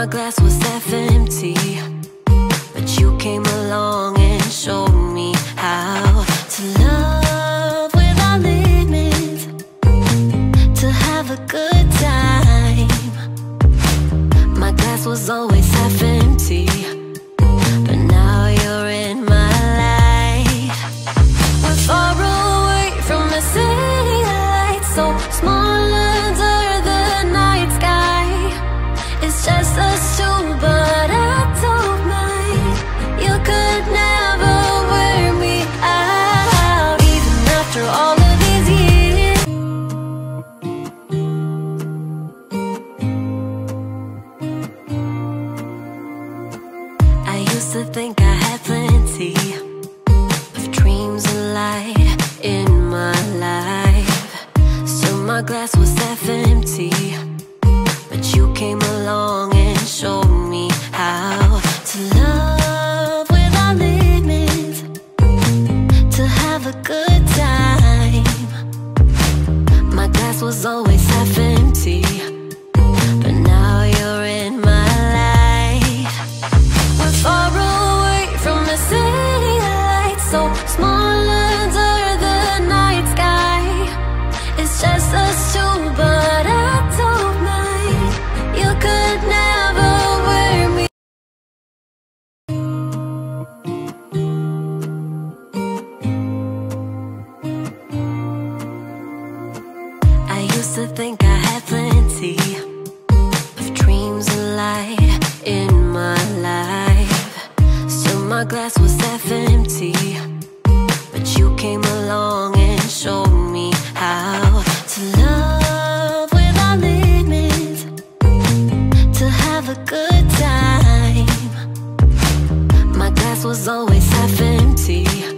my glass was half empty, but you came along and showed me how to love without limits, to have a good time. My glass was always half empty, but now you're in my life. We're far away from the city lights, so small under the night sky. It's just us two, but I don't mind. You could never wear me out, even after all of these years. I used to think I had plenty of dreams and light in my life. Still my glass was half empty, but you came along and showed me how to love without limits, to have a good time. My glass was always half empty, but now you're in my life. We're far away from the city lights, so small under the night sky. It's just us two, but I don't mind. You could never wear me. I used to think I had plenty of dreams and light in my life. Still my glass was half empty, but you came along and showed me how to love without limits, to have a good time. My glass was always half empty,